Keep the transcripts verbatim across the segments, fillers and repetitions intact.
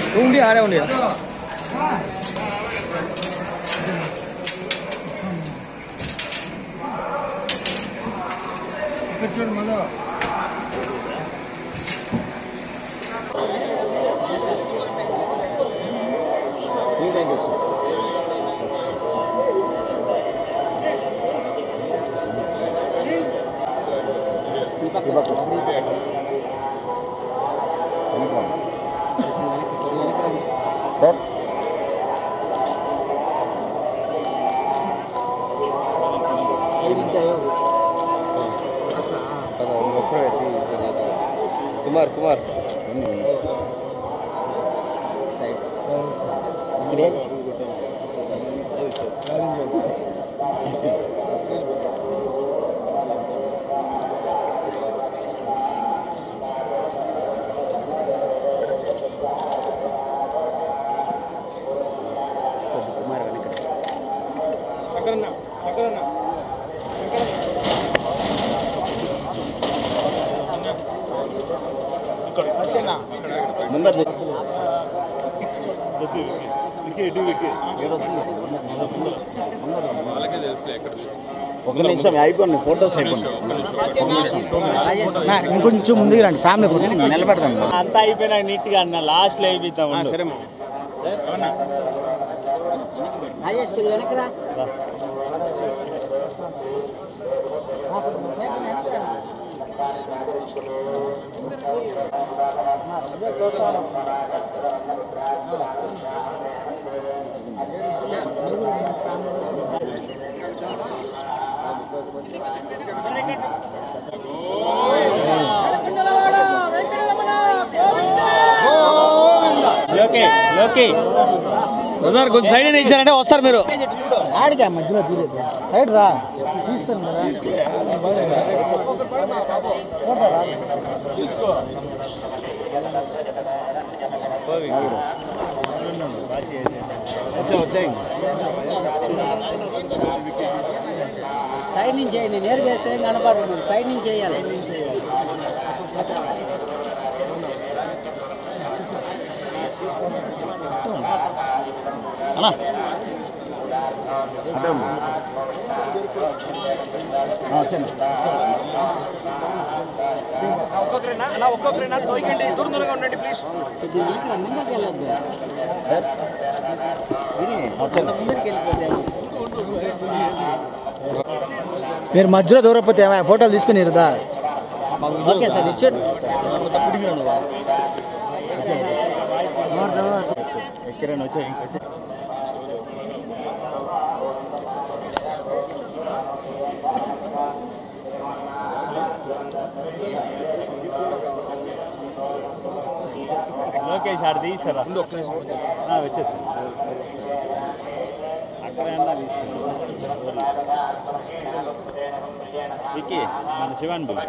ఉండి ఆడే ఉండి మళ్ళా సార్ కుమార్ కుమార్ సైడ్ ఇక్కడే కుమార్ అక్కడన్నా అక్కడన్నా ఒక నిమిషం అయిపోయింది ఫోటోస్ అయిపోయింది ఇంకొంచెం ముందుకు రండి ఫ్యామిలీ ఫోటో నిలబెడతాం అంతా అయిపోయినా నీట్గా అన్న లాస్ట్ లో అయిపోతాం సరే బ్రదర్ కొంచెం సైడ్ అయినా ఇచ్చారంటే వస్తారు మీరు ఆడిగా మధ్యలో దూరేది సైడ్ రా తీస్తాను కదా సైడ్ నుంచి చేయండి నేరుగా వేస్తే కనపడదు సైడ్ నుంచి చేయాలి అన్నా ఒక్కొక్కరైనా అన్న ఒక్కొక్కరైనా తోయకండి దూరం దూరంగా ఉండండి ప్లీజ్ ముందరికి వెళ్ళొద్దు ముందరికి వెళ్ళిపోతే మీరు మధ్యలో దూరపోతే ఏమైనా ఫోటోలు తీసుకుని ఇరుదా ఓకే సార్ ఇచ్చాడు ఎక్కడైనా వచ్చాయి లోకేష్ ఆడ తీసారా వచ్చేసి అక్కడ వికీ మన శివాన్ బిల్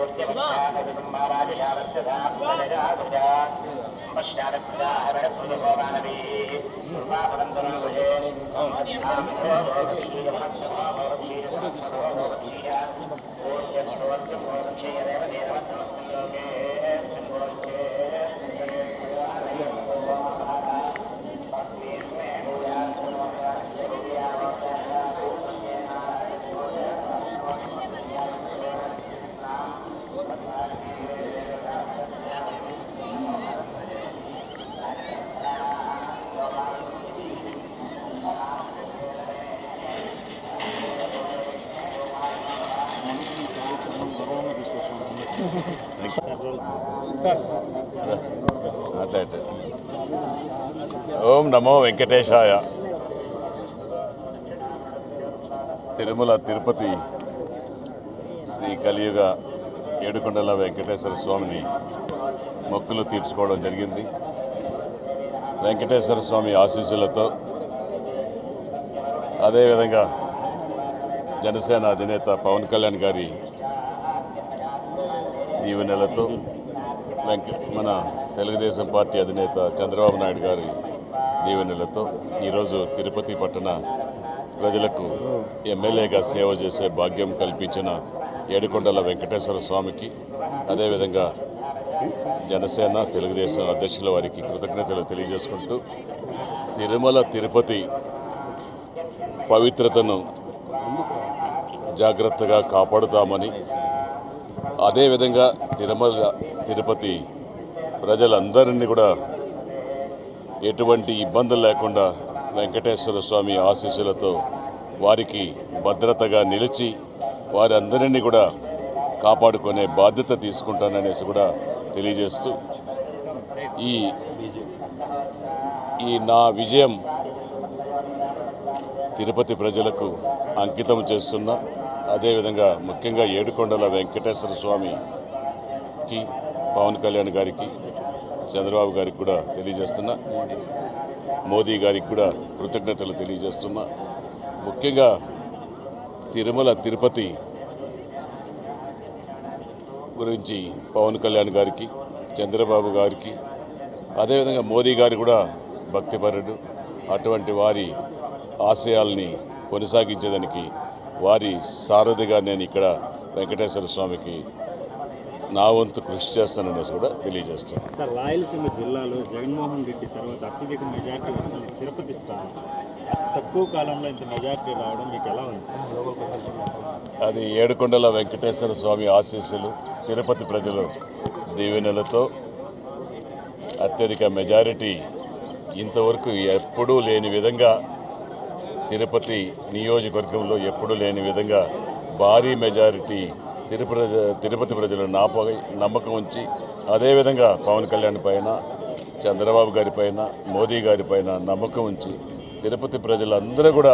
అట్లయితే ఓం నమో వెంకటేశాయ. తిరుమల తిరుపతి శ్రీ కలియుగ ఏడుకొండల వెంకటేశ్వర స్వామిని మొక్కులు తీర్చుకోవడం జరిగింది. వెంకటేశ్వర స్వామి ఆశీస్సులతో అదేవిధంగా జనసేన అధినేత పవన్ కళ్యాణ్ గారి దీవెనలతో వెంక మన తెలుగుదేశం పార్టీ అధినేత చంద్రబాబు నాయుడు గారి దీవెనలతో ఈరోజు తిరుపతి పట్టణ ప్రజలకు ఎమ్మెల్యేగా సేవ చేసే భాగ్యం కల్పించిన ఏడుకొండల వెంకటేశ్వర స్వామికి, అదేవిధంగా జనసేన తెలుగుదేశం అధ్యక్షుల వారికి కృతజ్ఞతలు తెలియజేసుకుంటూ తిరుమల తిరుపతి పవిత్రతను జాగ్రత్తగా కాపాడుతామని, అదేవిధంగా తిరుమల తిరుపతి ప్రజలందరినీ కూడా ఎటువంటి ఇబ్బందులు లేకుండా వెంకటేశ్వర స్వామి ఆశీస్సులతో వారికి భద్రతగా నిలిచి వారందరినీ కూడా కాపాడుకునే బాధ్యత తీసుకుంటాననేసి కూడా తెలియజేస్తూ ఈ ఈ నా విజయం తిరుపతి ప్రజలకు అంకితం చేస్తున్నా, అదేవిధంగా ముఖ్యంగా ఏడుకొండల వెంకటేశ్వర స్వామికి, పవన్ కళ్యాణ్ గారికి, చంద్రబాబు గారికి కూడా తెలియజేస్తున్నా, మోదీ గారికి కూడా కృతజ్ఞతలు తెలియజేస్తున్నా. ముఖ్యంగా తిరుమల తిరుపతి గురించి పవన్ కళ్యాణ్ గారికి, చంద్రబాబు గారికి, అదేవిధంగా మోదీ గారు కూడా భక్తిపరుడు. అటువంటి వారి ఆశయాల్ని కొనసాగించేదానికి వారి సారథిగా నేను ఇక్కడ వెంకటేశ్వర స్వామికి నా వంతు కృషి చేస్తాననేసి కూడా తెలియజేస్తాను. సార్, రాయలసీమ జిల్లాలో జగన్మోహన్ రెడ్డి తర్వాత అత్యధిక మెజార్టీ వచ్చింది తిరుపతి స్థానం. తక్కువ కాలంలో ఇంత మెజార్టీ రావడం మీకు ఎలా ఉంది? అది ఏడుకొండల వెంకటేశ్వర స్వామి ఆశీస్సులు, తిరుపతి ప్రజలు దీవెనలతో అత్యధిక మెజారిటీ ఇంతవరకు ఎప్పుడూ లేని విధంగా తిరుపతి నియోజకవర్గంలో ఎప్పుడూ లేని విధంగా భారీ మెజారిటీ తిరుపతి తిరుపతి ప్రజలు నాపై నమ్మకం ఉంచి, అదేవిధంగా పవన్ కళ్యాణ్ పైన, చంద్రబాబు గారి పైన, మోదీ గారి పైన నమ్మకం ఉంచి తిరుపతి ప్రజలందరూ కూడా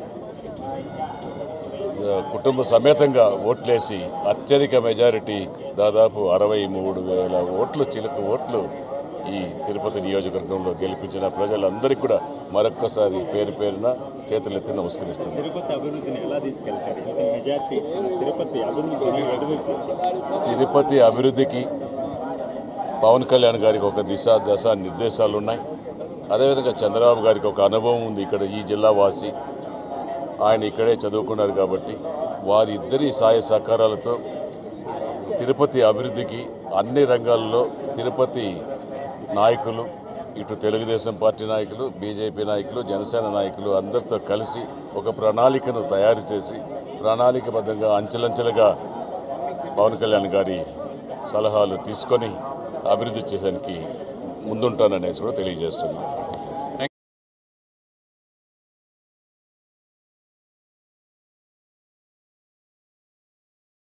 కుటుంబ సమేతంగా ఓట్లేసి అత్యధిక మెజారిటీ దాదాపు అరవై మూడు వేల ఓట్లు చిలుక ఓట్లు ఈ తిరుపతి నియోజకవర్గంలో గెలిపించిన ప్రజలందరికీ కూడా మరొక్కసారి పేరు పేరున చేతులెత్తి నమస్కరిస్తుంది. తిరుపతి అభివృద్ధిని ఎలా తీసుకెళ్తారు? ఇంత మెజార్టీ ఇచ్చిన తిరుపతి అభివృద్ధిని ఎదుగుదలకు తీసుకెళ్తారు? తిరుపతి అభివృద్ధికి పవన్ కళ్యాణ్ గారికి ఒక దిశ దశ నిర్దేశాలు ఉన్నాయి. అదేవిధంగా చంద్రబాబు గారికి ఒక అనుభవం ఉంది. ఇక్కడ ఈ జిల్లా వాసి, ఆయన ఇక్కడే చదువుకున్నారు కాబట్టి వారిద్దరి సహాయ సహకారాలతో తిరుపతి అభివృద్ధికి అన్ని రంగాల్లో తిరుపతి నాయకులు, ఇటు తెలుగుదేశం పార్టీ నాయకులు, బీజేపీ నాయకులు, జనసేన నాయకులు అందరితో కలిసి ఒక ప్రణాళికను తయారు చేసి ప్రణాళికబద్ధంగా అంచెలంచెలుగా పవన్ కళ్యాణ్ గారి సలహాలు తీసుకొని అభివృద్ధి చేయడానికి ముందుంటాననేసి కూడా తెలియజేస్తున్నాను.